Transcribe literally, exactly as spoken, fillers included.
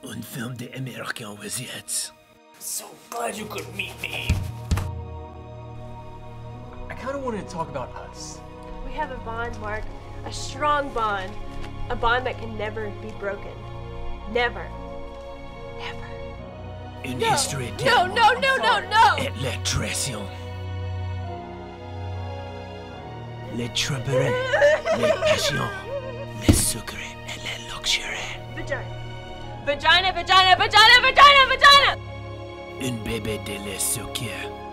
Un film de Américain Wizards. So glad you could meet me. I kind of wanted to talk about us. We have a bond, Mark. A strong bond. A bond that can never be broken. Never. Never. Une No, history no, no, no, no, no! et la trahison. Les tromperies, les passions, les secrets et les luxuries. Vagina. Vagina, vagina, vagina, vagina, vagina! Une bébé de lait sucre.